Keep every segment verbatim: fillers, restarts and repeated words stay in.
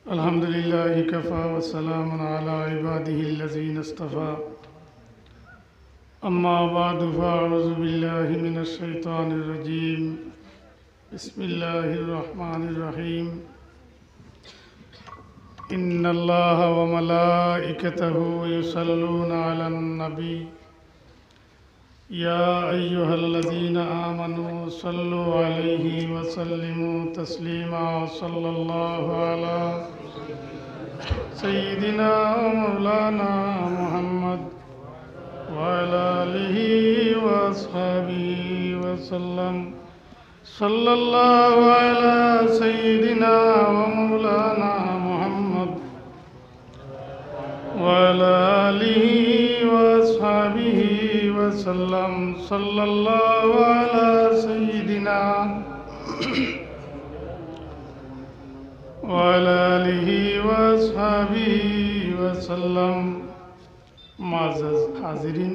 الحمد لله كفى وسلام على عباده الذين اصطفى أما بعد فأعوذ بالله من الشيطان الرجيم بسم الله الرحمن الرحيم إن الله وملائكته يصلون على النبي يا أيها الذين آمنوا صلوا عليه وسلموا تسليما صلى الله على سيدنا ومولانا محمد وعلى آله وأصحابه وسلم صلى الله على سيدنا ومولانا محمد وعلى آله وأصحابه وسلم صلى الله على سيدنا وعلى آله وأصحابه وسلم معزز حاضرین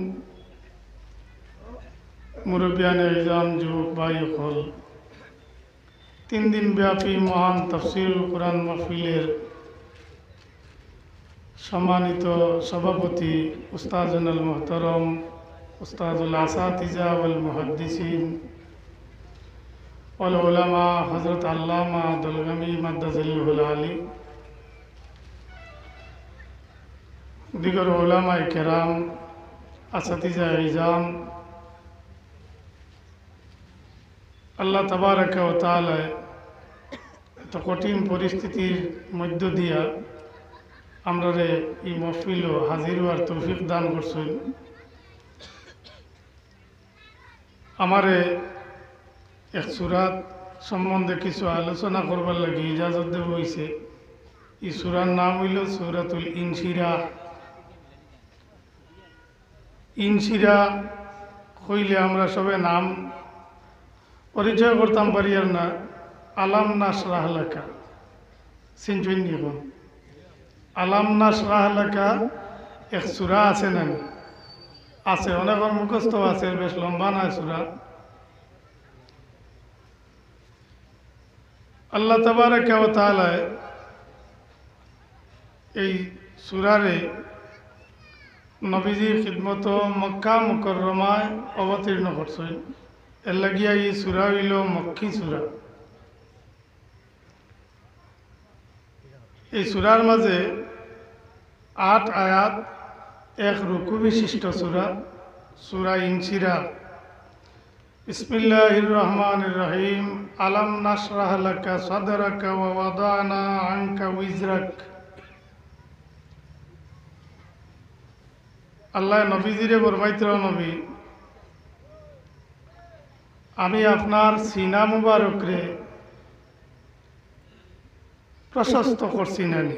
মুরব্বিয়ান ism যুবক ভাই হল তিন দিন ব্যাপী মহান তাফসীরুল কুরআন মাহফিলের সম্মানিত সভাপতি উস্তাদুল মুহতারম উস্তাদুল আসাতিজা ওয়াল মুহাদ্দিসিন ওয়াল উলামা হযরত আল্লামা দুলগামী মাদ্দাজিল্লাহুল আলী, দিগর উলামায়ে কেরাম, আসাতিজা ইজাম, আল্লাহ তাবারাকা ওয়া তাআলা এত কঠিন পরিস্থিতির মধ্য দিয়া আমরা এই মাহফিল হাজির হওয়ার তৌফিক দান করছেন। আমারে এক সূরাত সম্বন্ধে কিছু আলোচনা করবার লাগে ইজাজত দেব হইছে। এই সূরার নাম হইল সূরাতুল ইনশিরাহ। ইনশিরাহ কইলে আমরা সবে নাম পরিচয় করতাম পারি আর না। আলাম নাশরাহ লাকা সিনচুইন নিখন আলাম নাশরাহ লাকা এক সূরা আছে না আছে, অনেকের মুখস্থ আছে, বেশ লম্বা না সূরা। আল্লাহ তাবারাকা ওয়া তাআলা এই সূরারে নবীজির খিদমত মক্কা মুকাররমায় অবতীর্ণ করছেন। এর লাগিয়া এই সূরা হইল মক্কি সূরা। এই সূরার মাঝে আট আয়াত, এক রুকু বিশিষ্ট সূরা, সূরা ইনশিরাহ। বিসমিল্লাহির রহমানির রহিম। আলাম নাশরাহ লাকা সাদরাকা ওয়া ওয়াদানা আনকা উইজরাক। আল্লাহ নবীজিরে ফরমাইতে, নবী আমি আপনার সিনা মুবারকরে প্রশস্ত করছি নানি।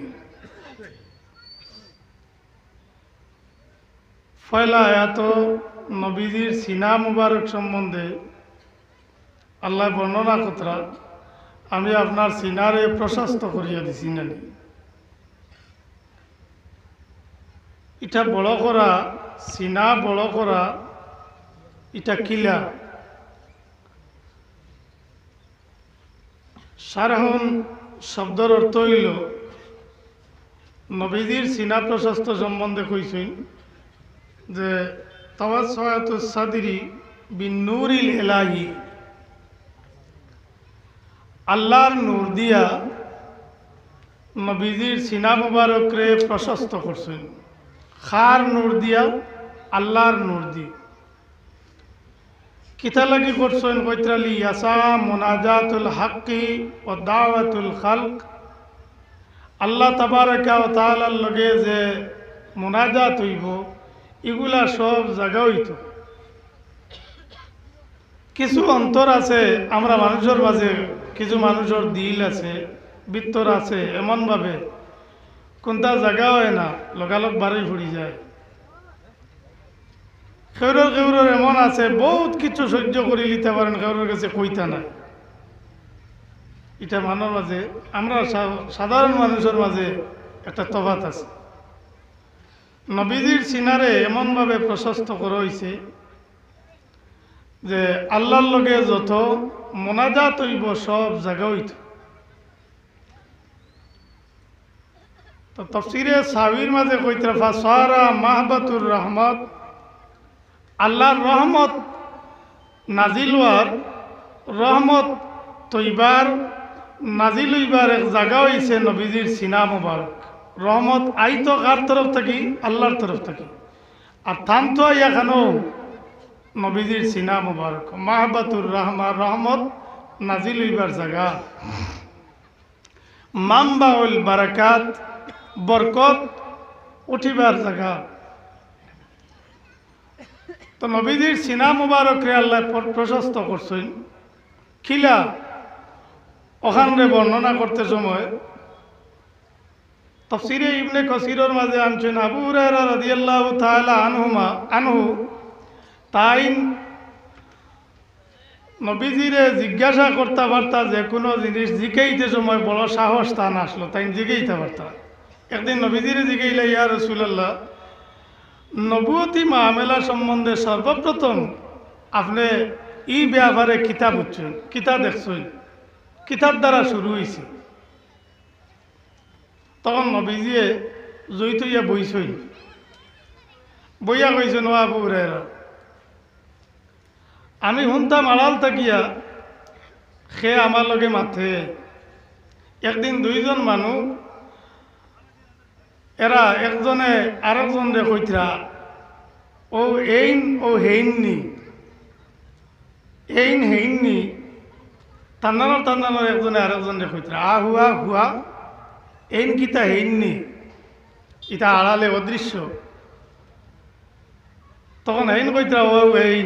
পয়লা আয়াত নবীজির সিনা মুবারক সম্বন্ধে আল্লাহ বর্ণনা কতরা, আমি আপনার সিনারে প্রশস্ত করিয়া দিছি নানি। এটা বড় করা, সিনা বড় করা, এটা কিলা সারাহন শব্দের অর্থ হইল নবীজির সিনা প্রশস্ত সম্বন্ধে কইছেন যে তাওয়াসসাতুস সাদরি বিন্নুরিল ইলাহি, আল্লাহর নূর দিয়া নবীজির সিনা মুবারকরে প্রশস্ত করছেন। খার নূর দিয়া, আল্লাহর নূর দি কিতা লাগি করছেন কৈত্রালি ইয়াসা মুনাজাতুল হাক্কি ও দাওয়াতুল খালক। আল্লাহ তাবারাকা ওয়া তাআলার লগে যে মুনাজাত হইব এগুলা সব জায়গা হইত। কিছু অন্তর আছে আমরা মানুষের মাঝে, কিছু মানুষের দিল আছে, ভিতর আছে, এমনভাবে কোনটা জায়গা হয় না, লগালগ বাড়ি ফুরি যায়। খেউরের খেউরের এমন আছে বহুত কিছু সহ্য করে নিতে পারেন, খেউরের কাছে কইতা নাই। এটা মানুষের মাঝে, আমরা সাধারণ মানুষের মাঝে একটা তফাৎ আছে। নবীজির সিনারে এমনভাবে প্রশস্ত করা হয়েছে যে আল্লাহর লগে যত মোনাজাত হইব সব জায়গা হইত। তো তাফসীরে সাবির মাঝে কইতে ফাসারা মাহবাতুর রহমত, আল্লাহর রহমত নাজিল হওয়ার, রহমত তৈবার নাজিল হইবার এক জায়গা হইছে নবীজির সিনা মুবারক। রহমত আইতো কার তরফ থাকি? আল্লাহর তরফ থাকি। আর থামতো এখানো নবীজির সিনা মুবারক, মাহবাতুর রহমা, রহমত নাজিল হইবার জায়গা, মামবাউল বারাকাত, বরকত উঠিবার জায়গা। তো নবীজির সিনা মুবারকরে আল্লাহ প্রশস্ত করছেন। খিলা ওখানে বর্ণনা করতে সময় তাফসীরে ইবনে কাসিরের মাঝে আনছেন আবু হুরায়রা রাদিয়াল্লাহু তাআলা আনহুমা আনহু তাইন নবীজিরে জিজ্ঞাসা করতে পারতা যে কোনো জিনিস জিজ্ঞাইতে সময় বড় সাহস টান আসলো, তাই জিজ্ঞাইতে পারতা। একদিন নবীজিরে জিজ্ঞাইলে ইয়া রাসূলুল্লাহ, নবুয়তি মামলা সম্বন্ধে সর্বপ্রথম আপনি ই ব্যাপারে কিতাব উঠছেন, কিতাব দেখছেন, কিতাব দ্বারা শুরু হয়েছে। তখন নবীজিয়ে জয়িত ইয়া বইছই, বইয়া কইছেন ও আবু হুরায়রা, আমি শুনতাম আড়াল থাকিয়া সে আমার লগে মাথে। একদিন দুইজন মানুষ এরা একজনে আরেকজনে কইতরা ও এইন ও হেইননি, এইন হেইননি, টান্নানোর টান্নানোর একজনে আরেকজনে কইতরা আ হুয়া হুয়া এইন কিতা হেইননি, ইটা আড়ালে অদৃশ্য। তখন হেইন কইতরা ও এইন।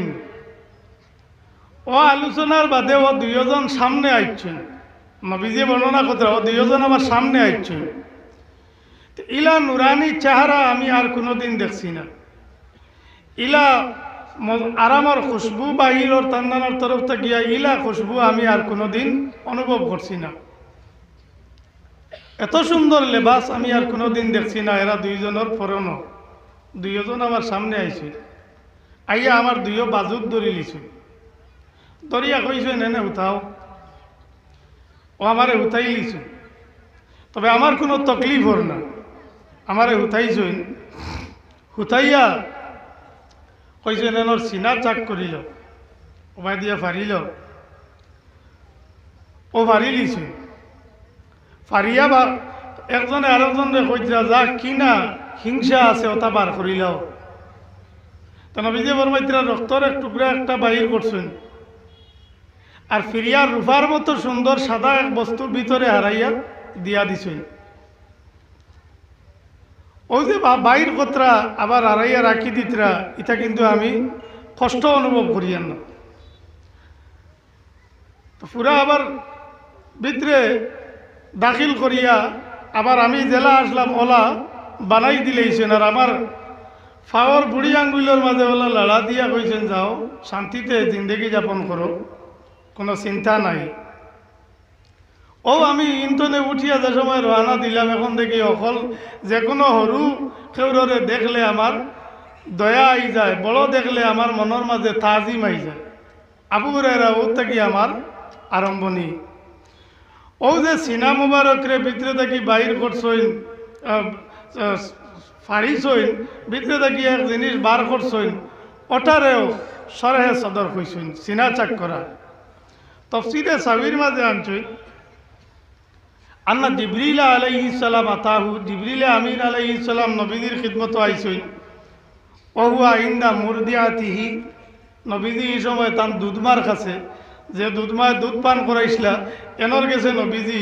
ও আলোচনার বাদে ও দুইজন সামনে আইছেন, নবীজি বর্ণনা করতে ও দুইজন আমার সামনে আইছেন। ইলা নুরানি চেহারা আমি আর কোনোদিন দেখছি না। ইলা আরামর খুশবু বাহিরর তান্দানোর তরফ থেকে ইলা খুশবু আমি আর কোনোদিন অনুভব করছি না। এত সুন্দর লেবাস আমি আর কোনোদিন দেখছি না। এরা দুইজনের পরনো, দুইজন আমার সামনে আইছে, আইয়া আমার দুইও বাজুত ধরি লিছু, ধরিয়া কইছে নেনে উঠাও। ও আমারে উঠাই লিছু, তবে আমার কোনো তকলিফ হর না। আমারে উঠাইছই, উঠাইয়া কইছে নেনর সিনা চাক করিল, ওবাই দিয়া ফারিল, ও ফারি লিছু। ফারিয়া বা একজনে আরেকজনে কইরা যা কিনা হিংসা আছে ওটা বার করিলাও। তো নবীজি ফরমাইতরা রক্তর এক টুকরা একটা বাহির করছেন, আর ফিরিয়ার রূপার মতো সুন্দর সাদা এক বস্তুর ভিতরে হারাইয়া দিয়া দিছেন। ওই যে বাইর কতরা আবার হারাইয়া রাখি দিতরা, এটা কিন্তু আমি কষ্ট অনুভব করিয়ান না। তো পুরা আবার ভিতরে দাখিল করিয়া আবার আমি জেলা আসলাম ওলা বানাই দিলেইছেন। আর আমার ফাওয়ার বুড়ি আঙ্গুলের মাঝে ওলা লড়া দিয়া কইছেন যাও শান্তিতে জিন্দগি যাপন করো, কোনো চিন্তা নাই। ও আমি ইন্টনে উঠিয়া যে সময় রওনা দিলাম, এখন দেখি অকল যে কোনো সরু খেউররে দেখলে আমার দয়া আই যায়, বড় দেখলে আমার মনের মাঝে তাজিম আই যায়। আবু হুরায়রা ও থাকি আমার আরম্ভণি। ও যে সিনা মুবারকরে ভিতরে থাকি বাহির করছইন, ফাড়িছইন, ভিতরে থাকি এক জিনিস বার করছইন, ওটারেও সরহে সদর হইছইন, সিনা চাক করা। তফসিরে সাবির মাঝে আনছই আন্না জিবরিল আলাইহিস সালাম আতাহু, জিবরিল আমিন আলাইহিস সালাম নবীজির খিদমত আইছই। ও হুয়া ইন্দা মুরদিয়াতিহি, নবীজি এই সময় তার দুধমার কাছে, যে দুধমায় দুধ পান করাইছিলা এনর গেছে নবীজি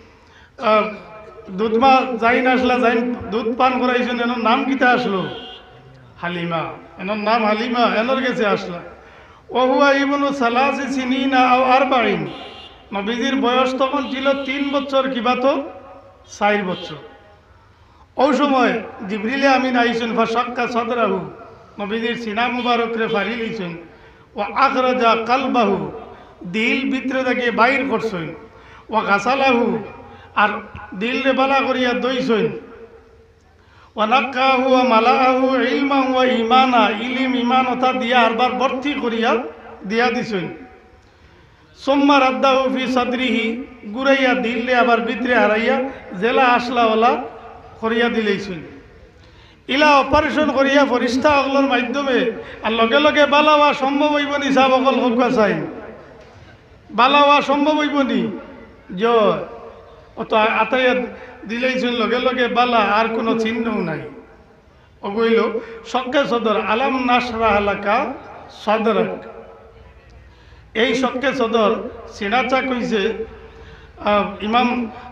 দুধমা যাই না আসলা, যাই দুধ পান করাইছেন, এনর নাম কিতা আসলো? হালিমা। এনর নাম হালিমা, এনর গেছে আসলা। ও হুয়া ইবনু সালাসি সিনিনা আও আরবাইন, নবীজির বয়স তখন ছিল তিন বছর কিবা তো চার বছর। ওই সময় জিবরিলে আমিন আইছেন, ফাশাক্কা সাদরাহু, নবীজির সিনা মুবারকরে ফাড়ি লইছেন। ও আখরাজা কালবাহু, দিল ভিতরে থেকে বাইর করছেন। ও গাছালাহু, আর দিল রে বালা করিয়া দইছেন। ও নাক্কাহু ও মালাহু ইলমা ও ইমানা, ইলিম ইমান ওটা দিয়া আরবার ভর্তি করিয়া দিয়া দিছেন। সোম্মা রাদ্দাহু ফি সাদরিহি, গুরাইয়া দিল্লে আবার ভিতরে হারাইয়া জেলা আসলা ওলা করিয়া দিলেইছিল ইলা অপারেশন করিয়া ফরিস্তা অগলোর মাধ্যমে আর লগে লগে বালা হওয়া সম্ভব হইব নি সাহেব অকল হকা চাই বালা হওয়া সম্ভব হইব নি যে অত আতাইয়া দিলেইছিল লগে লগে বালা আর কোনো চিহ্নও নাই অগইল শক্কে সদর আলাম নাসরা এলাকা সদরক এই শক্কে সদর সিনাচা কইছে ইমাম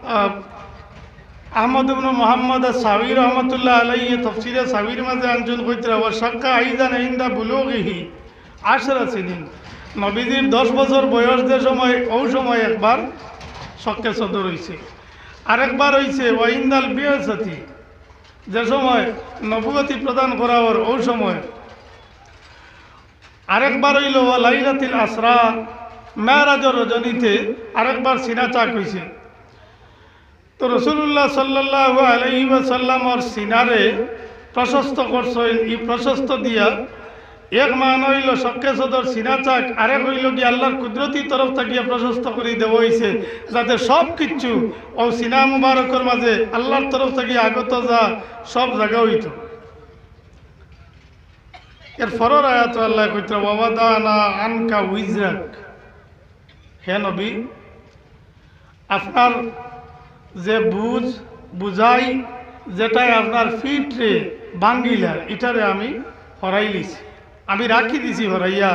আহমদ ইবনে মুহাম্মদ সাবির রহমাতুল্লাহ আলাইহি তাফসীরে সাবির মাঝে আনজন কইতরা ওয়া শাক্কা আইদান ইনদা বুলুগিহি আশরা সিনিন নবীজির দশ বছর বয়স যে সময় ওই সময় একবার শক্কে সদর হইছে আরেকবার হইছে ওয়া ইনদাল বিয়াসাতি যে সময় নবুয়তি প্রদান করার ওই সময় আরেকবার হইল ওয়া লাইলাতুল আসরা মেরাজের রজনীতে আরেকবার সিনাচা কইছে তো রসুল্লাহ সাল্লাল্লাহু আলাইহি ওয়াসাল্লামর সিনারে প্রশস্ত করছেন এই প্রশস্ত দিয়া এক মান হইল শক্কে সদর সিনাচাক আরেক হইল কি আল্লাহর কুদরতি তরফ থেকে প্রশস্ত করে দেওয়া হয়েছে যাতে সব কিছু ও সিনা মুবারকের মাঝে আল্লাহর তরফ থেকে আগত যা সব জায়গা হইত এর ফরর আয়াত আল্লাহ কইত্রা ওয়াদানা আনকা উইজরাক হে নবী আপনার যে বুঝ বুঝাই যেটাই আপনার ফিটরে ভাঙ্গিলার এটারে আমি হরাই লিছি আমি রাখি দিছি হরাইয়া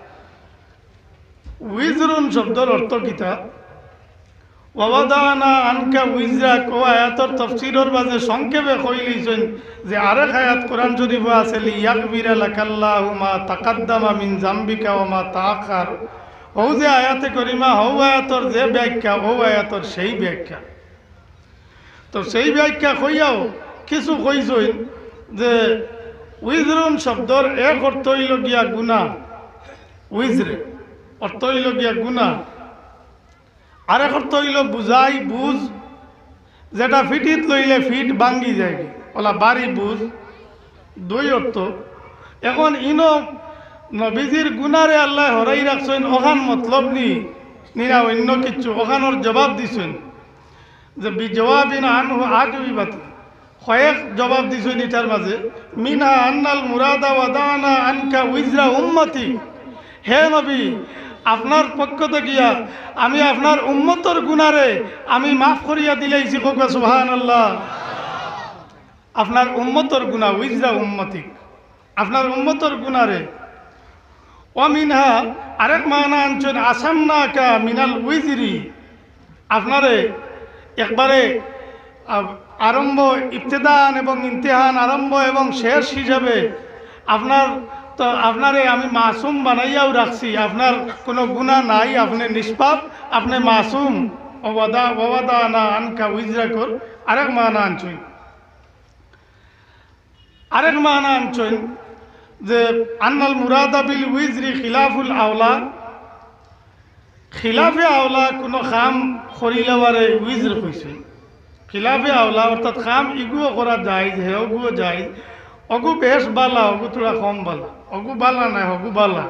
উইজরুন শব্দের অর্থ কিতা ওয়াদানা আনকা উইজরাক ও আয়াতর তাফসীরের মাঝে সংক্ষেপে কইলিছেন যে আরেক আয়াত কোরআন শরীফে আছে লিয়াগবিরা লাকাল্লাহু মা তাকাদ্দামা মিন জামবিকা ওয়া মা তাআখার ও যে আয়াতে করিমা হও আয়াতর যে ব্যাখ্যা ও আয়াতর সেই ব্যাখ্যা তো সেই ব্যাখ্যা কইয়াও কিছু কইছেন যে উইজরুন শব্দর এক অর্থ হইল গিয়া গুনাহ উইজরে অর্থ হইল গিয়া গুনাহ আরেক অর্থ হইল বুঝাই বুঝ যেটা ফিটিত লইলে ফিট ভাঙ্গি যায় ওলা বাড়ি বুঝ দুই অর্থ এখন ইনো নবীজির গুনারে আল্লাহ হরাই রাখছেন ওখান মতলব নি নিরা অন্য কিছু ওখানোর জবাব দিছেন যে বিজবাবিন আনহু আজবিবাত কয়েক জবাব দিছেন এটার মাঝে মিনা আন্নাল মুরাদা ওয়াদানা আনকা উইজরা উম্মতি হে নবী আপনার পক্ষ থেকে আমি আপনার উম্মতর গুনারে আমি মাফ করিয়া দিলেইছি কোকা সুবহানাল্লাহ আপনার উম্মতর গুনাহ উইজরা উম্মতি আপনার উম্মতর গুনারে অমিনহা আরেক মানা আনছেন আসামনাকা মিনাল উইজরি আপনারে একবারে আরম্ভ ইবতেদান এবং ইমতিহান আরম্ভ এবং শেষ হিসাবে আপনার তো আপনারে আমি মাসুম বানাইয়াও রাখছি আপনার কোনো গুনাহ নাই আপনি নিষ্পাপ আপনি মাসুম ওয়াদা ওয়াদা না আনকা উইজরা কর আরেক মানা আনছেন আরেক মানা আনছেন যে আন্নাল মুরাদা বিল উইজরি খিলাফুল আওলা খিলাফে আওলা কোনো খাম খরিলাবারে উইজর কইছে খিলাফে আওলা অর্থাৎ খাম ইগুও করা যায় হে অগুও যায় অগু বেশ বালা অগু তোরা কম বালা অগু বালা নাই অগু বালা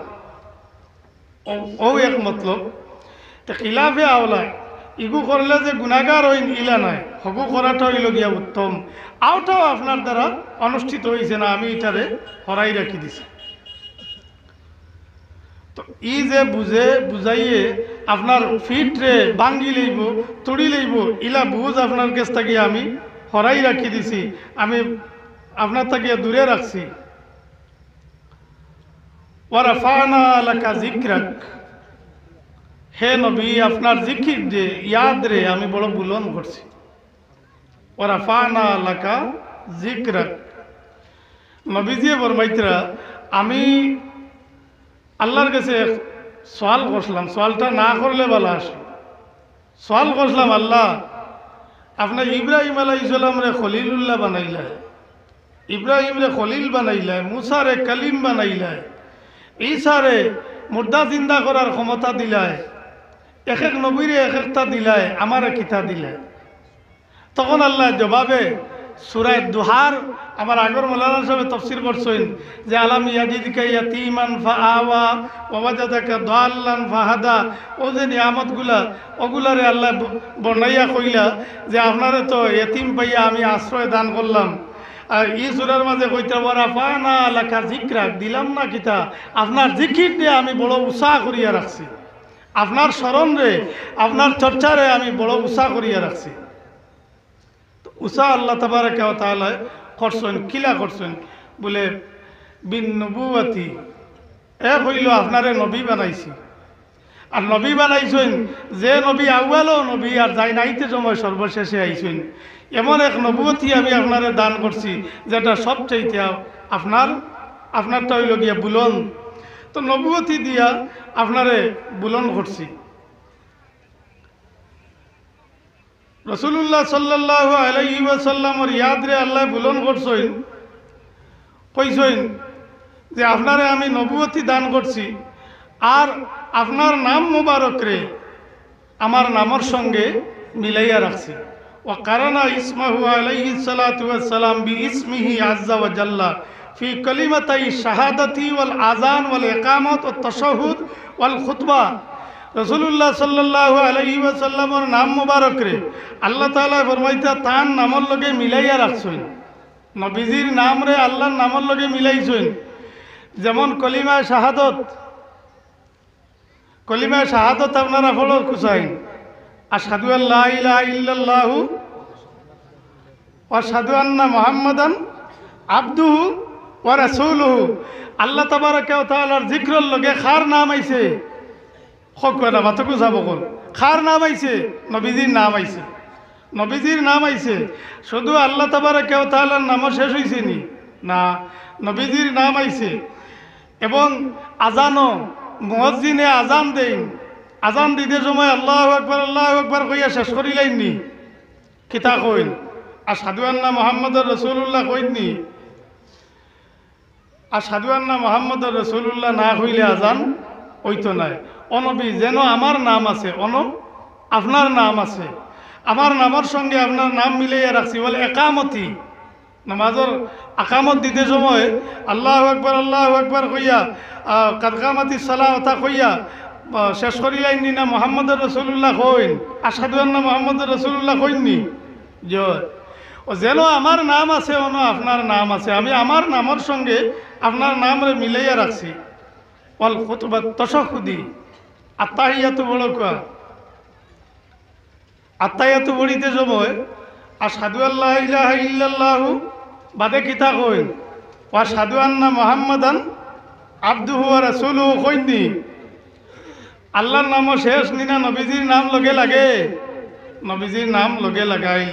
ও এক মতলব তো খিলাফে আওলা ইগু করলে যে গুণাগার হইন ইলা নাই হগু করাটা হইল গিয়া উত্তম আওটাও আপনার দ্বারা অনুষ্ঠিত হয়েছে না আমি এটারে হরাই রাখি দিছি তো ই যে বুঝে বুঝাইয়ে আপনার ফিটরে ভাঙ্গি লইব তুড়ি লইব ইলা বুঝ আপনার কাছ থেকে আমি হরাই রাখি দিছি আমি আপনার থেকে দূরে রাখছি ওয়ারাফানা লাকা যিকরাক হে নবী আপনার জিকির দে ইয়াদ রে আমি বড় বুলন করছি ওয়ারাফানা লাকা যিকরাক নবীজি ফরমাইতরা আমি আল্লাহর কাছে সওয়াল করলাম সওয়ালটা না করলে ভালো আসে সওয়াল করলাম আল্লাহ আপনার ইব্রাহিম আলাইহিস সালাম রে খলিলুল্লাহ বানাইলা ইব্রাহিম রে খলিল বানাইলা মুসা রে কালিম বানাইলা ঈসা রে মুর্দা জিন্দা করার ক্ষমতা দিলায় এক এক নবীরে এক একটা দিলায় আমারে কিতা দিলায় তখন আল্লাহ জবাবে সূরা দুহার আমার আগর মৌলানা সাহেব তাফসীর করছেন যে আলাম ইয়াজিদকা ইয়াতীমান ফাআওয়া ওয়া ওয়াজাদাকা দাল্লান ফাহাদা। ও যে নিয়ামতগুলা ওগুলারে আল্লাহ বর্ণাইয়া কইলা যে আপনারে তো ইয়তিম পাইয়া আমি আশ্রয় দান করলাম। আর ই সূরার মাঝে কইতে বড়া ফানা লাকা যিকরা দিলাম না কিতা আপনার জিকির দিয়ে আমি বড় উৎসাহ করিয়া রাখছি, আপনার স্মরণ রে আপনার চর্চারে আমি বড় উৎসাহ করিয়া রাখছি। উৎসাহ আল্লাহ তাবারাকা ওয়া তাআলা করছেন, কিলা করছেন বলে বিন নবুয়াতি, এ হইল আপনারে নবী বানাইছি। আর নবী বানাইছেন যে নবী আউয়ালও নবী আর যাই নাইতে সময় সর্বশেষে আইছেন, এমন এক নবুয়তি আমি আপনারে দান করছি যেটা সবচাইতে আপনার আপনারটা হইল গিয়া বুলন। তো নবুয়তি দিয়া আপনারে বুলন করছি। রাসূলুল্লাহ সাল্লাল্লাহু আলাইহি ওয়াসাল্লামর ইয়াদ রে আল্লাহ বুলন করছেন, কইছেন যে আপনারে আমি নবুয়তি দান করছি আর আপনার নাম মুবারক রে আমার নামের সঙ্গে মিলাইয়া রাখছি। ওয়া কারানা ইসমাহু আলাইহিস সালাতু ওয়াস সালাম বিইসমিহি আযজা ওয়া জাল্লা ফি কালিমাতাই শাহাদাতি ওয়াল আযান ওয়াল ইকামাত ওয়াত তাশাহুদ ওয়াল খুতবা। রাসূলুল্লাহ সাল্লাল্লাহু আলাইহি ওয়াসাল্লামের নাম মুবারক রে আল্লাহ তাআলা ফরমাইতা তার নামের লগে মিলাইয়া রাখছেন। নবীজির নাম রে আল্লাহর নামের লগে মিলাইছেন। যেমন কলিমা শাহাদত, কলিমা শাহাদত আপনারা ফলো কুসাইন আশহাদু আল্লা ইলাহা ইল্লাল্লাহু ওয়া আশহাদু আন্না মুহাম্মাদান আবদুহু ওয়া রাসূলুহু। আল্লাহ তাবারাকা ওয়া তাআলার জিকরের লগে খার নাম আইছে, হকনা মাতকু যাব কোন খার নাম আইছে, নবীজির নাম আইছে, নবীজির নাম আইছে। শুধু আল্লাহ তাবারাকা ওয়া তাআলার নাম শেষ হইছে নি না, নবীজির নাম আইছে। এবং আজানও মুয়াজ্জিনে আজান দেন, আজান দিতে সময় আল্লাহু আকবার আল্লাহু আকবার কইয়া শেষ করিলাইনি, কিতা কইন আশহাদু আন্না মুহাম্মাদুর রাসূলুল্লাহ কইননি। আশহাদু আন্না মুহাম্মাদুর রাসূলুল্লাহ না কইলে আজান হইতো নাই। অনবী যেন আমার নাম আছে, অন আপনার নাম আছে, আমার নামের সঙ্গে আপনার নাম মিলাইয়া রাখছি। বলে একামতি, নামাজের আকামত দিতে সময় আল্লাহু আকবার আল্লাহু আকবার কইয়া কাদকামাতি সালাওয়াতা কইয়া শেষ করিলাইনি না মুহাম্মদুর রাসূলুল্লাহ কইন, আশহাদু আন্না মুহাম্মাদুর রাসূলুল্লাহ কইননি। জয় ও যেন আমার নাম আছে, অন আপনার নাম আছে, আমি আমার নামের সঙ্গে আপনার নাম রে মিলাইয়া রাখছি। ওয়াল খুতবা তাশাহুদি, আত্তাহিয়াতু বড় কোয়া, আত্তাহিয়াতু বড়িতে সময় আশহাদু আল্লা ইলাহা ইল্লাল্লাহু বাদে কিতা কইন ওয়া আশহাদু আন্না মুহাম্মাদান আবদুহু ওয়া রাসূলুহু কইননি। আল্লাহর নাম শেষ নিনা নবীজির নাম লগে লাগে, নবীজির নাম লগে লাগাই।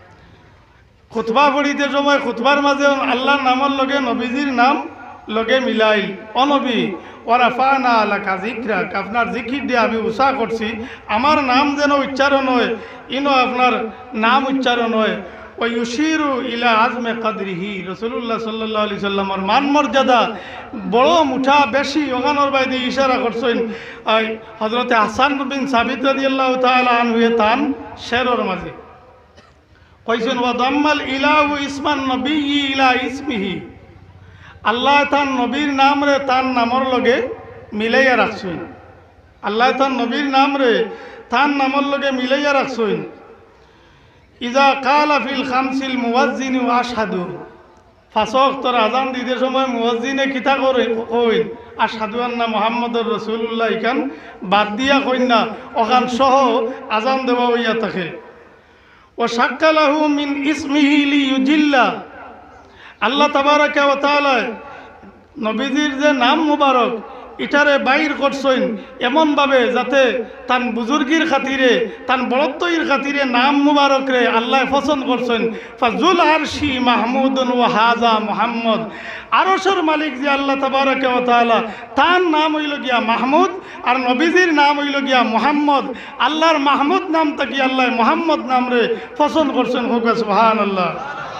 খুতবা পড়িতে সময় খুতবার মাঝে আল্লাহর নামের লগে নবীজির নাম লগে মিলাই। অনবী ওয়ারাফানা লাকা যিকরাক, আপনার জিকির দিয়ে আমি উৎসাহ করছি, আমার নাম যেন উচ্চারণ হয়, ইনো আপনার নাম উচ্চারণ হয়। ও ইউশিরু ইলা আজমে কাদরিহি, রাসূলুল্লাহ সাল্লাল্লাহু আলাইহি সাল্লামের মান মর্যাদা বড় মুঠা বেশি ওখানোর বাইরে ইশারা করছেন। হযরতে হাসান বিন সাবিত রাদিয়াল্লাহু তাআলা আনহু তান শেরর মাঝে কইছেন ওয়া দাম্মাল ইলাহু ইসমান নবিয়্যি ইলা ইসমিহি, আল্লাহ তার নবীর নাম রে তার নামর লগে মিলাইয়া রাখছেন। আল্লাহ তার নবীর নাম রে তার নামর লগে মিলাইয়া রাখছেন। ইজা কালা ফিল খামসিল মুয়াজ্জিন আশহাদু, পাঁচ ওয়াক্তের আজান দিতে সময় মুয়াজ্জিনে কিতা করে কইন আশহাদু আন্না মুহাম্মাদুর রাসূলুল্লাহ, ইখান বাদ দিয়া কইন না, ওখান সহ আজান দেওয়া হইয়া থাকে। ও শাক্কালাহু মিন ইসমিহি লিইউজিল্লা, আল্লাহ তাবারাকা ওয়া তাআলা নবীজির যে নাম মুবারক এটারে বাইর করছেন এমনভাবে যাতে তান বুজুর্গির খাতিরে তান বড়ত্বইর খাতিরে নাম মুবারক রে আল্লাহ পছন্দ করছেন। ফাজুল আরশি মাহমুদুন ওয়া হাজা মুহাম্মদ, আরশের মালিক যে আল্লাহ তাবারাকা ওয়া তাআলা তার নাম হইল গিয়া মাহমুদ আর নবীজির নাম হইল গিয়া মুহাম্মদ। আল্লাহর মাহমুদ নাম তাকি আল্লাহ মুহাম্মদ নাম রে পছন্দ করছেন। হোক সুবহানাল্লাহ।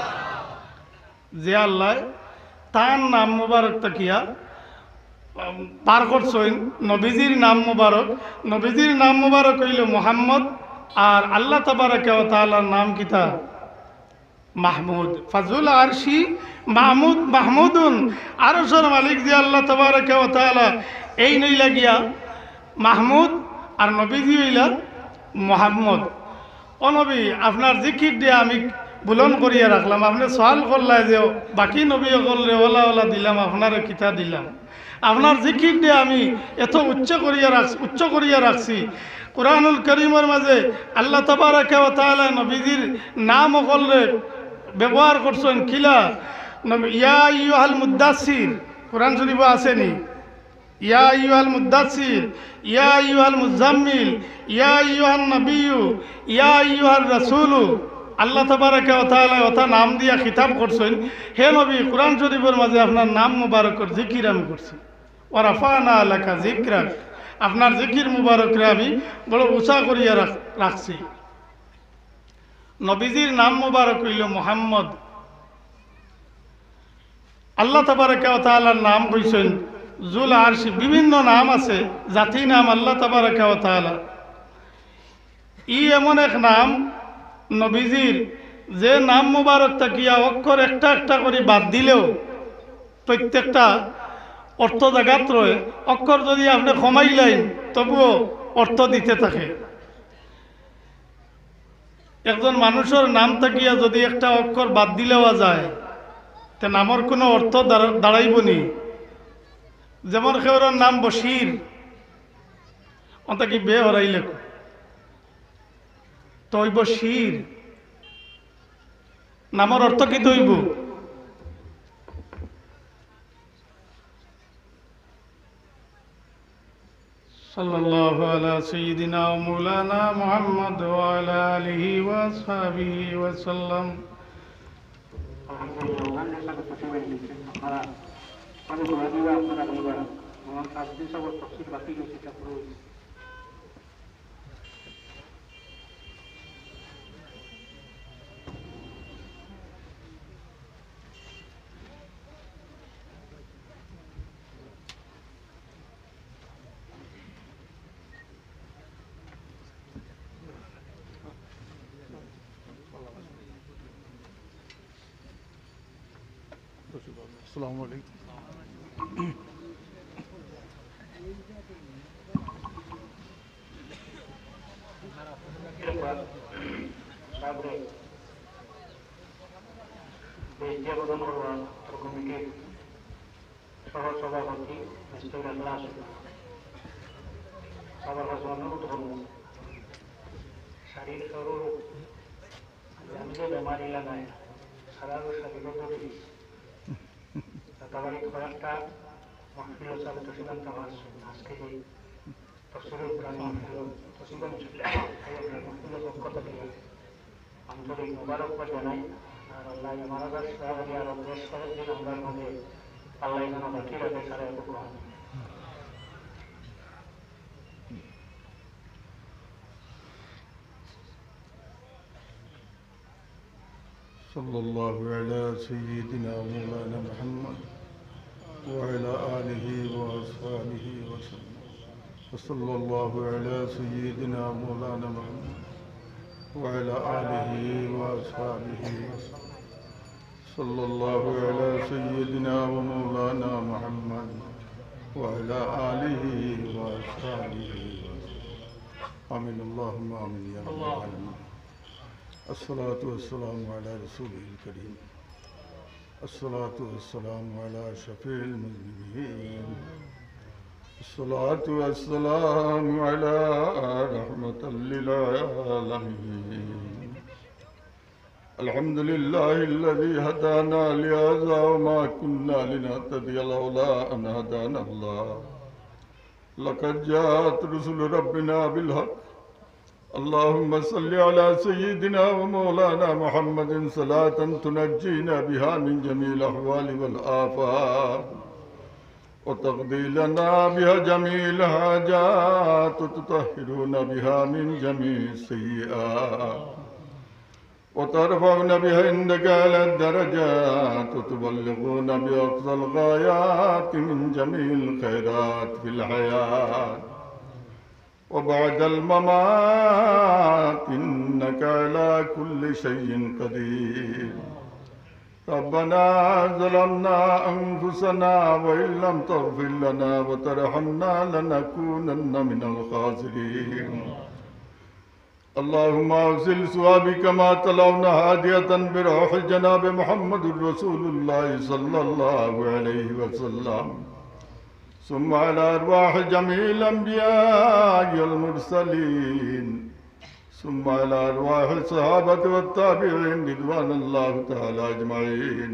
যে আল্লাহ তার নাম মুবারক তাকিয়া পার করছেন নবীজির নাম মুবারক, নবীজির নাম মুবারক হইল মুহাম্মদ আর আল্লাহ তাবারাকা ওয়া তাআলার নাম কিতা মাহমুদ, ফাজুল আরশি মাহমুদ মাহমুদুন, আরশের মালিক যে আল্লাহ তাবারাকা ওয়া তাআলা, এই নই লাগিয়া মাহমুদ আর নবীজি হইলা মুহাম্মদ। ও নবী, আপনার জিকির দিয়ে আমি বুলন করিয়া রাখলাম, আপনি সওয়াল করলাই যে বাকি নবী সকলরে ওলা ওলা দিলাম, আপনার কিতা দিলাম, আপনার জিকির দিয়ে আমি এত উচ্চ করিয়া রাখ উচ্চ করিয়া রাখছি। কুরআনুল কারীমের মাঝে আল্লাহ তাবারাকা ওয়া তাআলা নবীজির নাম সকলরে ব্যবহার করছেন কিলা, ইয়া আইয়ুহাল মুদ্দাসির, কোরআন শরীফে আসেনি, ইয়া আইয়ুহাল মুদ্দাসির, ইয়া আইয়ুহাল মুজাম্মিল, ইয়া আইয়ুহান নবিয়্যু, ইয়া আইয়ুহার রাসূলু। আল্লাহ তাবারাকা ওয়া তাআলা ওটা নাম দিয়া খিতাব করছেন, হে নবী, কোরআন শরীফের মাঝে আপনার নাম মুবারকের জিকির আমি করছি। ওয়া রাফা'না লাকা যিকরাক, আপনার জিকির মুবারকরে আমি বড় উঁচা করিয়া রাখছি। নবীজির নাম মুবারক হইল মুহাম্মদ। আল্লাহ তাবারাকা ওয়া তাআলার নাম কইছেন জুল আরশ, বিভিন্ন নাম আছে, জাতি নাম আল্লাহ তাবারাকা ওয়া তাআলা। ই এমন এক নাম নবীজির, যে নাম মুবারক তাকিয়া অক্ষর একটা একটা করে বাদ দিলেও প্রত্যেকটা অর্থ জায়গাত রয়ে, অক্ষর যদি আপনি কমাইলেন তবুও অর্থ দিতে থাকে। একজন মানুষের নাম তাকিয়া যদি একটা অক্ষর বাদ দিলেও যায়, তে নামের কোনো অর্থ দাঁড়াইব নি। যেমন কেউর নাম বশির, ওটা কি বে হরাইলে তৈব শির, নামের অর্থ কি তৈব? সাল্লাল্লাহু আলা সাইয়্যিদিনা ওয়া মাওলানা মুহাম্মদ ওয়া আলা আলিহি ওয়া আসহাবিহি ওয়া সাল্লাম। আসসালামু আলাইকুম। কমিটির সহসভাপতি মিস্টার আল্লাহ সবার কাছে অনুরোধ করব, শারীর স্বরূপ জানলে বেমারি লাগায় সারার স্বাধীনতা দিস তাবারিক কয়েকটা মহফিল চালিত সিদ্ধান্ত আজকে যে তফসিরুল কোরআন মহফিল তসিবান মহফিলের পক্ষ থেকে আন্তরিক মোবারকবাদ জানাই। আর আল্লাহ মারা যাচ্ছে আর অভ্যাস করার দিন আমরা মধ্যে আল্লাহ যেন বাকি রাখে সারা উপকার। সাল্লাল্লাহু আলা সাইয়্যিদিনা মাওলানা মুহাম্মদ ওয়া আলা আলিহি ওয়া আসহাবিহি ওয়া সাল্লাম। সাল্লাল্লাহু আলা সাইয়্যিদিনা মাওলানা মুহাম্মদ ওয়া আলা আলিহি ওয়া আসহাবিহি ওয়া সাল্লাম। সাল্লাল্লাহু আলা সাইয়্যিদিনা ওয়া মাওলানা মুহাম্মদ ওয়া আলা আলিহি ওয়া আসহাবিহি ওয়া সাল্লাম। আমিন আল্লাহুম্মা আমিন ইয়া রাব্বাল আলামিন। الصلاة والسلام على رسوله الكريم. الصلاة والسلام على شفيع المذنبين. الصلاة والسلام على رحمة للعالمين. الحمد لله الذي هدانا لهذا وما كنا لنهتدي لولا أن هدانا الله. لقد جاءت رسل ربنا بالحق. اللهم صل على سيدنا ومولانا محمد صلاة تنجينا بها من جميع الأحوال والآفات وتقضي لنا بها جميع الحاجات وتطهرنا بها من جميع السيئات وترفعنا بها عندك على الدرجات وتبلغنا بأقصى الغايات من جميع الخيرات في الحياة وبعد الممات إنك على كل شيء قدير ربنا ظلمنا أنفسنا وإن لم تغفر لنا وترحمنا لنكونن من الخاسرين اللهم أوصل ثوابك ما تلونا هادية بروح جناب محمد رسول الله صلى الله عليه وسلم ثم على أرواح جميع الأنبياء والمرسلين ثم على أرواح الصحابة والتابعين رضوان الله تعالى أجمعين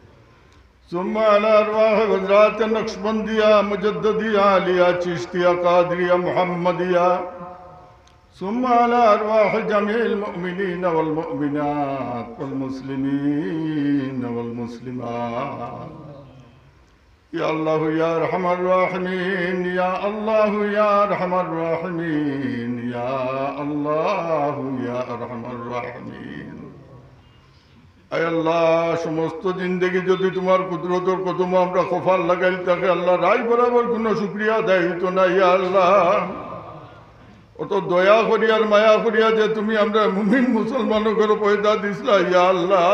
ثم على أرواح حضرات النقشبندية مجددية عالية چشتية قادرية محمدية ثم على أرواح جميع المؤمنين والمؤمنات والمسلمين والمسلمات يا الله يا أرحم الراحمين يا الله يا أرحم الراحمين يا الله يا أرحم الراحمين আয় আল্লাহ সমস্ত জিন্দেগি যদি তোমার কুদরতের কদমে আমরা কফাল লাগাই থাকে আল্লাহ রায় বরাবর কোনো শুকরিয়া দেয় তো না ইয়া আল্লাহ অত দয়া করিয়া আর মায়া করিয়া যে তুমি আমরা মুমিন মুসলমানদের পয়দা দিছিলা ইয়া আল্লাহ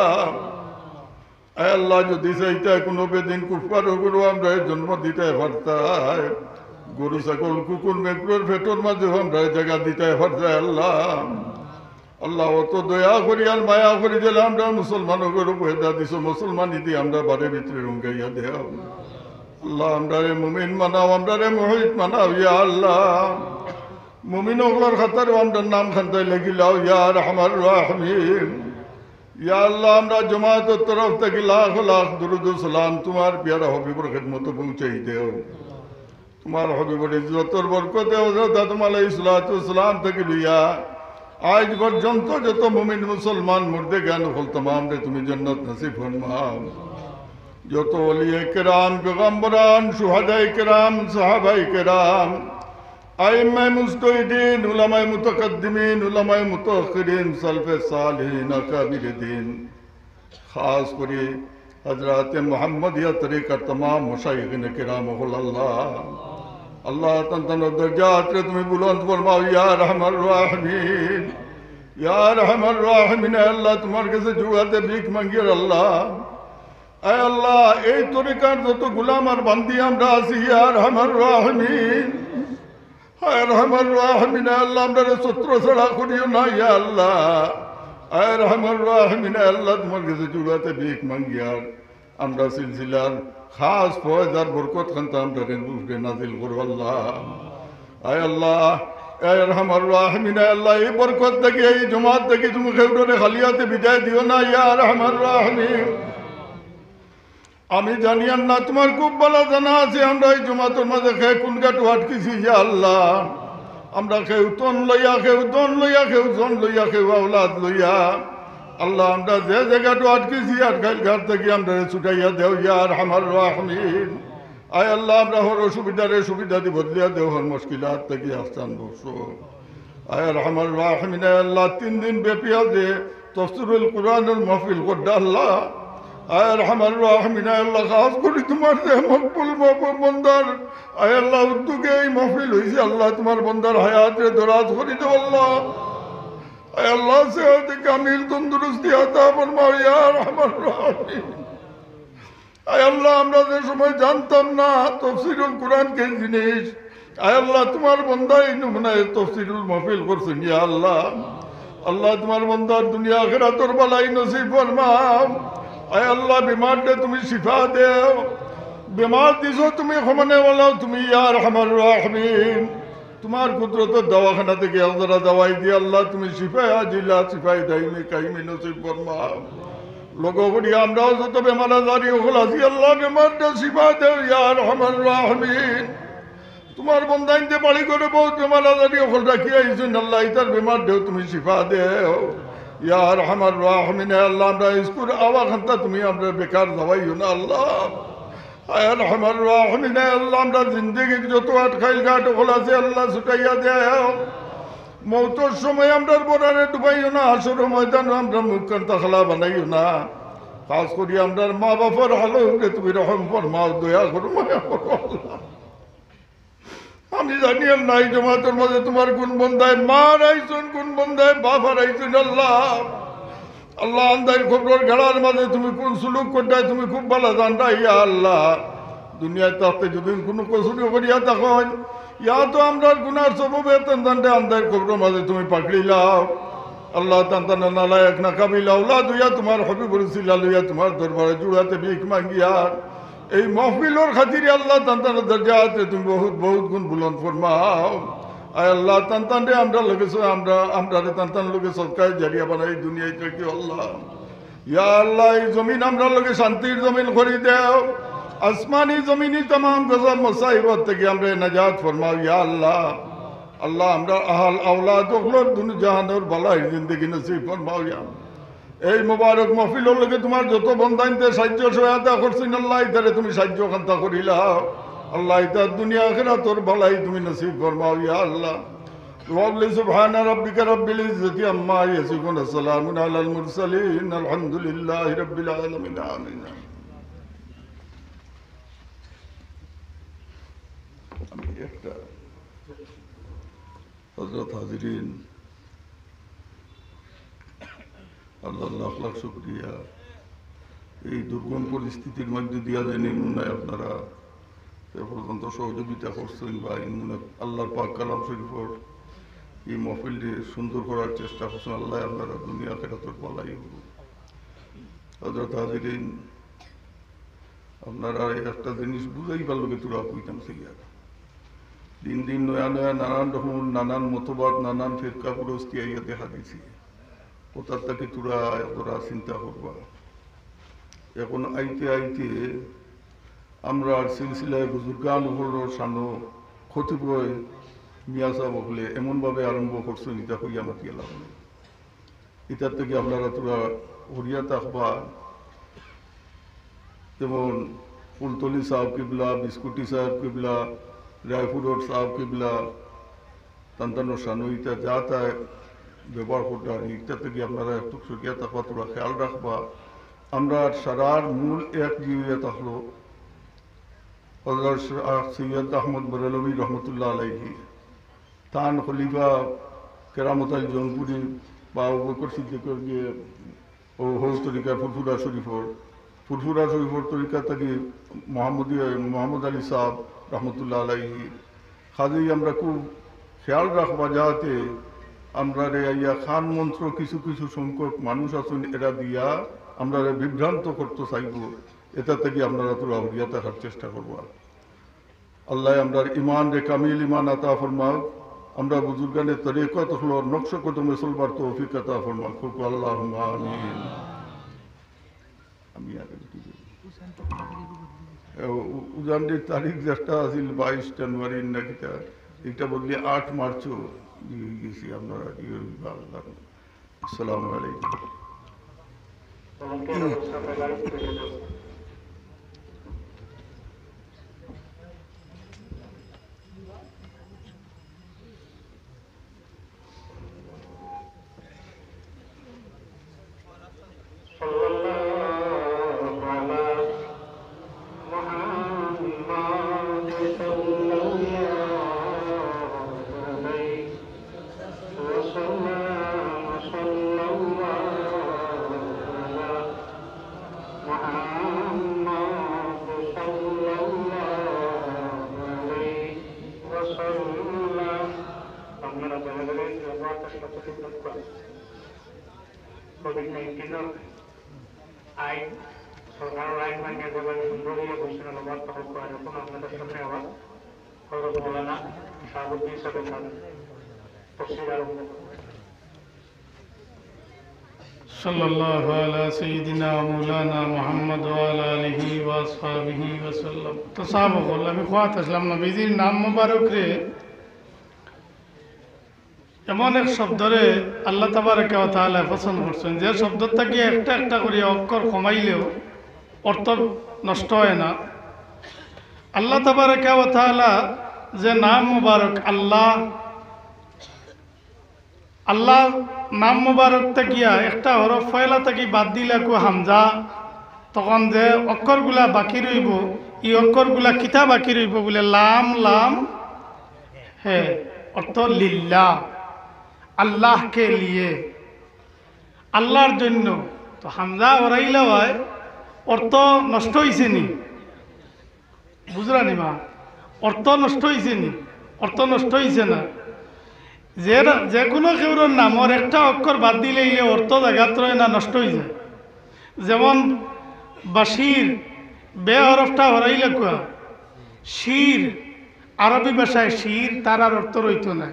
আয় আল্লাহ যদি চাইতে কোনো বেদিন কুফার গরু আমরা জন্ম দিতে পারতাই গরু ছাগল কুকুর মেঘুরের ভেতর মাঝে আমরা জায়গা দিতে পারতাই আল্লাহ আল্লাহ অত দয়া করি আর মায়া করি দিলে আমরা মুসলমানদের পয়দা দিছ মুসলমান ইতি আমরা বাড়ির ভিতরে রুঙ্গাইয়া দেও আল্লাহ আমরা রে মুমিন মানাও আমরা রে মুহিত মানাও ইয়া আল্লাহ মুমিন ওগুলোর খাতারে আমরা নাম খান্তায় লেগিলাও ইয়া রহমান রাহমিন ইয়া আল্লাহ আমরা জমাতের তরফ থেকে লাখ লাখ দুরুদ সালাম তোমার প্যারা হবিবর খিদমতে পৌঁছাই দেও তোমার হবিবর ইজ্জতর বরকতে হযরত আদম আলাইহিস সালাতু সালাম থেকে লিয়া আজ পর্যন্ত যত মুমিন মুসলমান মুর্দে জ্ঞান হল तमाम রে তুমি জান্নাত নসিব ফরমাও যত ওলিয়ে কেরাম পেগম্বরান শুহাদায়ে কেরাম সাহাবায়ে কেরাম আইম্মায়ে মুজতাহিদিন উলামায়ে মুতাকাদ্দিমিন উলামায়ে মুতাআখিরিন সালফে সালিহিন আকাবিরিন খাস করে হযরত মুহাম্মদিয়া তরিকার तमाम মুশাইখিনে কেরাম হল আল্লাহ আল্লাহ তন্তন দরজাত রে তুমি বুলন্দ ফরমাও ইয়া রহমান রাহিমিন ইয়া রহমান রাহিমিন আল্লাহ তোমার কাছে জুয়াতে ভিক মাঙ্গি আল্লাহ আয় আল্লাহ এই তরিকার যত গোলাম আর বান্দি আমরা আছি ইয়া রহমান রাহিমিন আয় রহমান রাহিমিন আল্লাহ আমরা সত্র ছাড়া করিও না ইয়া আল্লাহ আয় রহমান রাহিমিন আল্লাহ তোমার কাছে জুয়াতে ভিক মাঙ্গি আর আমরা সিলসিলার খাস ফয়দার বরকত খানতা আমরা রেনবুফে নাজিল করো আল্লাহ আয় আল্লাহ আয় রহমান রাহিমিন আল্লাহ এই বরকত থেকে এই জমাত থেকে তুমি খেউডরে খালিয়াতে বিদায় দিও না ইয়া রহমান রাহিমিন আমি জানি না তোমার খুব ভালো জানা আছে আমরা এই জমাতের মাঝে খেয়ে কোন গাটু আটকেছি ইয়া আল্লাহ আমরা খেউ তন লইয়া খেউ দন লইয়া খেউ জন লইয়া খেউ আওলাদ লইয়া আল্লাহ আমরা যে জায়গাটা আটকেছি আটকাইল ঘাট থেকে আমরা ছুটাইয়া দেও ইয়া রহমান রাহিমিন আয় আল্লাহ আমরা হর অসুবিধারে সুবিধা দি বদলিয়া দেও হর মুশকিলাত থেকে আসান বসো আয় রহমান রাহিমিন আল্লাহ তিন দিন ব্যাপী যে তাফসীরুল কুরআনুল মাহফিল করদা আল্লাহ আয় রহমান রাহিমিন আল্লাহ খাস করি তোমার যে মকবুল মকবুল বন্দার আয় আল্লাহ উদ্যোগে এই মাহফিল হইছে আল্লাহ তোমার বন্দার হায়াতে দরাজ করি দেও আল্লাহ আয় আল্লাহ সেহত কামিল তন্দুরুস্তি আতা ফরমাও ইয়া রহমান রাহিম আয় আল্লাহ আমরা যে সময় জানতাম না তাফসীরুল কুরআন কি জিনিস আয় আল্লাহ তোমার বান্দা এই নমুনায় তাফসীরুল মাহফিল করছেন ইয়া আল্লাহ আল্লাহ তোমার বান্দার দুনিয়া আখিরাতের বালাই নসিব ফরমাও আয় আল্লাহ বিমারকে তুমি শিফা দেও বিমার দিছো তুমি ক্ষমানে ওয়ালা তুমি ইয়া রহমান রাহিম তোমার কুদরতের দওয়াখানা থেকে আল্লাহ দওয়াই দিয়ে আল্লাহ তুমি শিফায়ে আজিলা শিফায়ে দাইমে কাইমে নসিব ফরমাও লোগো করি আমরাও যত বেমার আজারি হল আছি আল্লাহ বেমারটা শিফা দেও ইয়া রহমান রাহিম তোমার বন্দাইতে বাড়ি করে বহুত বেমার আজারি হল রাখি আইছেন আল্লাহ ইতার বেমার দেও তুমি শিফা দেও ইয়া রহমান রাহিম আল্লাহ আমরা স্কুল আওয়া খান্তা তুমি আমরা বেকার যাওয়াইও না আল্লাহ আয় রহমান রাহিম আল্লাহ আমরা জিন্দেগির যত আটকাইল ঘাট হল আছে আল্লাহ ছুটাইয়া দেও মৌতর সময় আমরা বরারে ডুবাইও না আসর ময়দান আমরা মুখ কান্তা খালা বানাইও না খাস করি আমরা মা বাবার হালো তুমি রহম ফরমাও দয়া করো মায়া করো আল্লাহ আমি জানি আল্লাহ এই জমাতের মাঝে তোমার কোন বন্ধায় মা রাইছুন, কোন বন্ধায় বাপ হারাইছুন। আল্লাহ আল্লাহ আন্দার খবর ঘেরার মাঝে তুমি কোন সুলুক করতে তুমি খুব ভালো জানটা। ইয়া আল্লাহ দুনিয়ায় তাতে যদি কোনো কসুরি করিয়া তখন ইয়া তো আমরা গুনার সববে তান্তানটা আন্দার খবর মাঝে তুমি পাকড়িলাও। আল্লাহ তান্তানা নালায়ক না কাবিলা উলা দুইয়া তোমার হবি বলছিল লইয়া তোমার দরবারে জুড়াতে ভিক মাঙ্গিয়া এই মহফিলর খাতিরে আল্লাহ তান্তানা দরজাতে তুমি বহুত বহুত গুণ বুলন্দ ফরমাও। আয় আল্লাহ তান্তানরে আমরা লোকে আমরা আমরা তান্তান লোকে সৎকার জারিয়া বানাই দুনিয়ায় থাকি। আল্লাহ ইয়া আল্লাহ এই জমিন আমরা লোকে শান্তির জমিন করে দেও, আসমানি জমিনি तमाम গজব মুসাইবত থেকে আমরা নাজাত ফরমাও। ইয়া আল্লাহ আল্লাহ আমরা আহল আওলাদ ওগুলোর দুনু জাহানের বালাই জিন্দগি নসিব ফরমাও। ইয়া এই মুবারক মাহফিলের লগে তোমার যত বন্দাইনতে সাহায্য সহায়তা করছেন আল্লাহ ইতারে তুমি সাহায্য খান্তা করিলাও। আল্লাহ ইতার দুনিয়া আখিরাতর বালাই তুমি নসিব ফরমাও। ইয়া আল্লাহ ওয়াল্লি সুবহানা রাব্বিকা রাব্বিল ইজ্জাতি আম্মা ইয়াসিফুন সালামুন আলাল মুরসালিন আলহামদুলিল্লাহি রাব্বিল আলামিন আমিন। আমি একটা হযরত হাজিরিন আল্লাহ লাখ লাখ শুকরিয়া। এই দুর্গম পরিস্থিতির মধ্যে দিয়া যে নির্মূলায় আপনারা এ পর্যন্ত সহযোগিতা করছেন বা আল্লাহর পাক কালাম শরীফর এই মহফিলটি সুন্দর করার চেষ্টা করছেন, আল্লাহ আপনারা দুনিয়া খেরাতর পালাই হল। হযরত হাজিরিন আপনারা একটা জিনিস বুঝাইবার লোকে তোরা কইতাম সিয়া দিন দিন নয়া নয়া নানান রকম নানান মতবাদ নানান ফিরকা পুরস্তি আইয়া দেখা দিছি। কোথার থেকে তোরা তোরা চিন্তা করবা। এখন আইতে আইতে আমরা সিলসিলায় বুজুর্গান উপর সানো ক্ষতি বই মিয়া সাহেব হলে এমনভাবে আরম্ভ করছো ইটা হইয়া মাতি এলাম। এটার থেকে আপনারা তোরা হরিয়া থাকবা। যেমন ফুলতলি সাহেব কিবলা, বিস্কুটি সাহেব কিবলা, রায়পুরের সাহেব কিবলা, তান্তানোর সানো ইটা যা তা ব্যবহার করতে আর এটা থেকে আপনারা একটু সরিয়া থাকবা, তোরা খেয়াল রাখবা। আমরা সারার মূল এক জিয়ে থাকলো হযরত সৈয়দ আহমদ বরেলভী রহমতুল্লাহ আলাইহি তান খলিফা কেরামত আলী জৌনপুরি বা বকর সিদ্দিকর গিয়ে ও হৌজ তরিকা ফুরফুরা শরীফর ফুরফুরা শরীফর তরিকা থেকে মোহাম্মদ মোহাম্মদ আলী সাহেব রহমতুল্লাহ আলাইহি খালি আমরা খুব খেয়াল রাখবা যাতে আমরা রে ইয়া খান মন্ত্র কিছু কিছু সংখ্যক মানুষ আছেন এরা দিয়া আমরা বিভ্রান্ত করতে চাইব। এটা থেকে আপনারা তোরা হরিয়া থাকার চেষ্টা করবা। আল্লাহ আমরা ইমান রে কামিল ইমান আতা ফরমাও। আমরা বুজুর্গানের তরিকত হলো নকশ কদমে চলবার তৌফিক আতা ফরমাও। খুব আল্লাহুম্মা আমিন। আমি আগে কি উজানের তারিখ যেটা আছিল বাইশ জানুয়ারি নাকি এটা বললি আট মার্চও গেছি আপনারা। আসসালামু আলাইকুম। কোভিড নাইন্টিনের আইন সরকারের আইন মানিয়ে যেভাবে সুন্দরভাবে ঘোষণা লবার তহক করা যখন আপনাদের সামনে আবার হযরত মৌলানা শাহাবুদ্দিন সাহেব তফসির আরম্ভ সাল্লাল্লাহু আলা সাইয়্যিদিনা মাওলানা মুহাম্মদ ওয়া আলা আলিহি ওয়া আসহাবিহি ওয়া সাল্লাম। তো সাহাবগণ আমি খোয়াত আসলাম নবীজির নাম মোবারক রে এমন এক শব্দরে আল্লাহ তাবারাকা ওয়া তাআলা পছন্দ করছেন যে শব্দটা কি একটা একটা করে অক্ষর কমাইলেও অর্থ নষ্ট হয় না। আল্লাহ তাবারাকা ওয়া তাআলা যে নাম মোবারক আল্লাহ আল্লাহ নাম মোবারক তাকিয়া একটা হরফ ফয়লা তাকি বাদ দিলে কো হামজা তখন যে অক্ষরগুলা বাকি রইব এই অক্ষরগুলা কিতা বাকি রইব বলে লাম লাম है অর্থ লিল্লাহ, আল্লাহকে লিয়ে, আল্লাহর জন্য। তো হামজা হরাইলে হয় অর্থ নষ্ট হয়েছে নি, বুঝলানি মা? অর্থ নষ্ট হয়েছে নি? অর্থ নষ্ট হয়েছে না। যে যে কোনো কেউর নামর একটা অক্ষর বাদ দিলে অর্থ জায়গাত রয় না, নষ্ট হয়ে যায়। যেমন বাশির, বে হরফটা হরাইলে কুয়া শির, আরবি ভাষায় শির, তার আর অর্থ রইত না।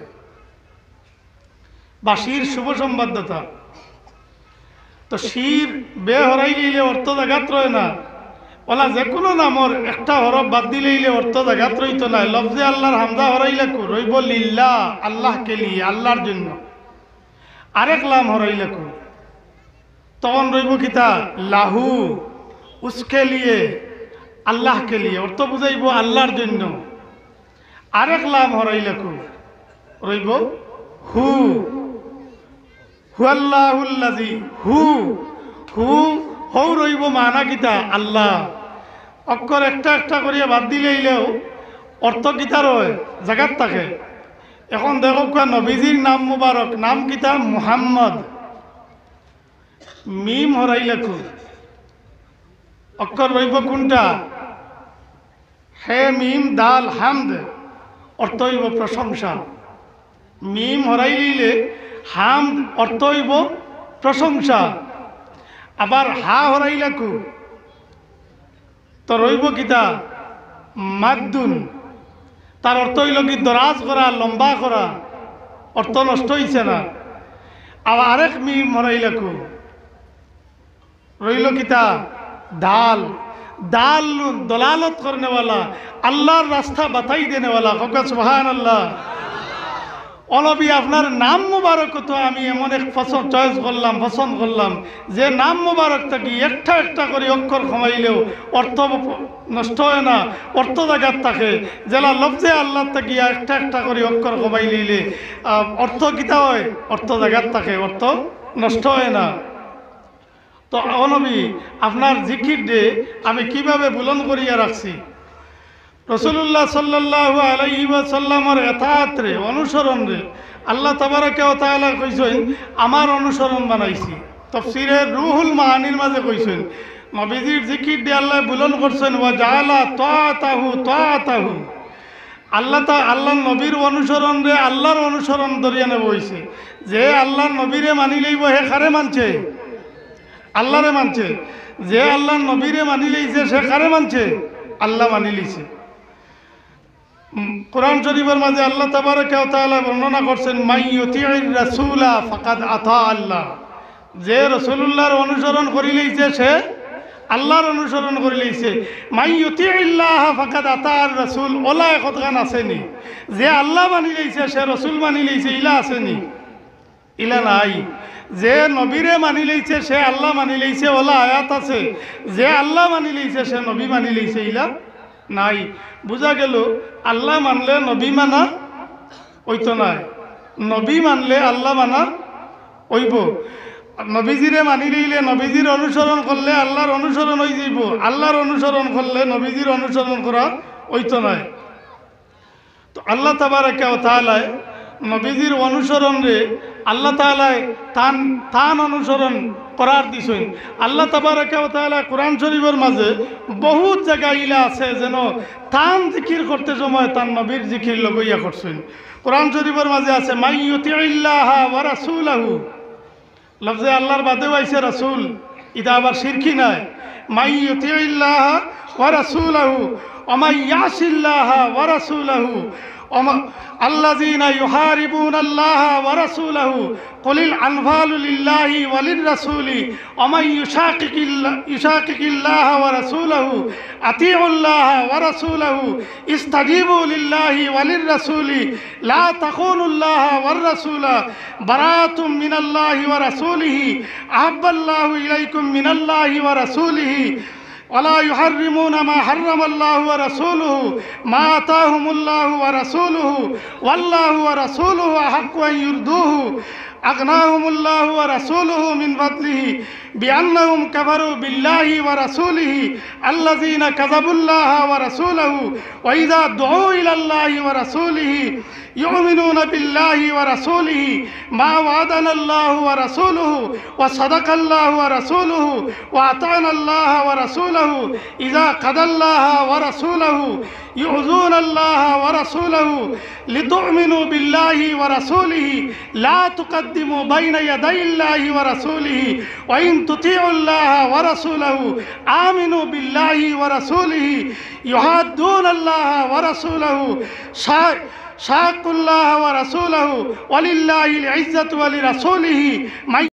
বাশির শুভ সম্বাদ্যতা, তো শির বে হরাইলে অর্থ জায়গাত রয় না। ওলা যে কোনো নামর একটা হরফ বাদ দিলে অর্থ জায়গাত রইত না। লফজে আল্লাহর হামজা হরাইলে কু রইব লিল্লাহ, আল্লাহকে লিয়ে, আল্লাহর জন্য। আরেক লাম হরাইলে কু তখন রইব কিতা লাহু, উসকে লিয়ে, আল্লাহকে লিয়ে, অর্থ বুঝাইব আল্লাহর জন্য। আরেক লাম হরাইলে কু রইব হু, হুয়াল্লাহুল্লাযী, হু হু হৌ রইব মানা কিতা আল্লাহ। অক্ষর একটা একটা করিয়া বাদ দিলেইলেও অর্থ কিতা রয়, জাগাত থাকে। এখন দেখো নবীজির নাম মুবারক, নাম কিতা মুহাম্মদ, মিম হরাইলে কু অক্ষর রইব কোনটা? হে মিম দাল হামদ, অর্থ হইব প্রশংসা। মিম হরাইলে হামদ অর্থ হইব প্রশংসা। আবার হা হরাইলে কু তো রইব কিতা মাদ্দুন, তার অর্থ হইল কি দরাজ করা, লম্বা করা, অর্থ নষ্ট হইছে না। আবার আরেক মিম হরাইলে কু রইল কিতা দাল, দাল দলালত করনেওয়ালা, আল্লাহর রাস্তা বাতাই দেনেওয়ালা। সুবহানাল্লাহ। অলবি আপনার নাম মুবারক তো আমি এমন এক পছন্দ চয়েস করলাম, পছন্দ করলাম যে নাম মুবারক থাকি একটা একটা করে অক্ষর কমাইলেও অর্থ নষ্ট হয় না, অর্থ জায়গার থাকে। জেলা লফজে আল্লাহ থাকি একটা একটা করে অক্ষর কমাই লইলে অর্থ কিতা হয়, অর্থ জায়গার থাকে, অর্থ নষ্ট হয় না। তো অলবি আপনার জিকির ডে আমি কিভাবে বুলন করিয়া রাখছি? রাসূলুল্লাহ সাল্লাল্লাহু আলাইহি ওয়াসাল্লামের ইতাআত রে, অনুসরণ রে আল্লাহ তাবারাকা ওয়া তাআলা কইছেন আমার অনুসরণ বানাইছি। তাফসীরে রুহুল মাআনির মাঝে কইছেন নবীজির জিকির দিয়ে আল্লাহ বুলন করছেন ওয়া জাআলা তাআতাহু তাআতাহু। আল্লাহ তা আল্লাহর নবীর অনুসরণ রে আল্লাহর অনুসরণ ধরিয়া নেব হইছে। যে আল্লাহর নবীরে মানি লইব হে কারে মানছে? আল্লাহরে মানছে। যে আল্লাহর নবীরে মানি লইছে সে কারে মানছে? আল্লাহ মানি লইছে। কোরআন শরীফের মাঝে আল্লাহ তাবারাকা ওয়া তাআলা বর্ণনা করছেন মাই ইউতিউর রাসূলা ফাকাদ আতা আল্লাহ। যে রাসূলুল্লাহর অনুসরণ করি লইছে সে আল্লাহর অনুসরণ করি লইছে। মাই ইউতিউল্লাহ ফাকাদ আতা আর রাসূল, ওলা একতগান আসেনি। যে আল্লাহ মানি লইছে সে রাসূল মানি লইছে, ইলা আসেনি? ইলা নাই। যে নবীরে মানি লইছে সে আল্লাহ মানি লইছে, ওলা আয়াত আছে। যে আল্লাহ মানি লইছে সে নবী মানি লইছে, ইলা নাই। বুঝা গেল আল্লাহ মানলে নবী মানা ওইতো নাই, নবী মানলে আল্লাহ মানা ওইব। নবীজিরে মানি লইলে নবীজির অনুসরণ করলে আল্লাহর অনুসরণ হয়ে যাইব, আল্লাহর অনুসরণ করলে নবীজির অনুসরণ করা ওইতো নাই। তো আল্লাহ তাবারাকা ওয়া তাআলা নবীজির অনুসরণ রে আল্লাহ তাআলা তান তান অনুসরণ করার দিছেন। আল্লাহ তাবারাকা ওয়া তাআলা কোরআন শরীফের মাঝে বহুত জায়গা ইলা আছে যেন তান জিকির করতে সময় তান নবীর জিকির লগাইয়া করছেন। কোরআন শরীফের মাঝে আছে মাই ইউতিউল্লাহ ওয়া রাসূলাহু, লফজে আল্লাহর বাদেও আইছে রাসূল, এটা আবার শিরকি নাই। মাই ইউতিউল্লাহ ওয়া রাসূলাহু ওয়া মাই ইয়াসিল্লাহ ওয়া রাসূলাহু আল্লাযীনা ইউহারিবুনাল্লাহা ওয়া রাসূলাহু কুলিল আনফালু লিল্লাহি ওয়া লির-রাসূলি ওয়া মান ইউশাকিকিল্লাহ ইউশাকিকিল্লাহা ওয়া রাসূলাহু আতিউল্লাহা ওয়া রাসূলাহু ইস্তাজিবু লিল্লাহি ওয়া লির-রাসূলি লা তাখুনুল্লাহা ওয়ার রাসূলা বারাতুম মিনাল্লাহি ওয়া রাসূলিহি আহাব্বাল্লাহু ইলাইকুম মিনাল্লাহি ওয়া রাসূলিহি ولا يحرمون ما حرم الله ورسوله ما آتاهم الله ورسوله والله ورسوله أحق أن يرضوه أغناهم الله ورسوله من فضله بأنهم كفروا بالله ورسوله الذين كذبوا الله ورسوله وإذا دعوا إلى الله ورسوله يؤمنون بالله ورسوله ما وعدنا الله ورسوله وصدق الله ورسوله وأطعنا الله ورسوله إذا قضى الله ورسوله يؤذون الله ورسوله لتؤمنوا بالله ورسوله لا تقدموا بين يدي الله ورسوله وإن تطيعوا الله ورسوله آمنوا بالله ورسوله يحادون الله ورسوله شاقوا الله ورسوله ولله العزة ولرسوله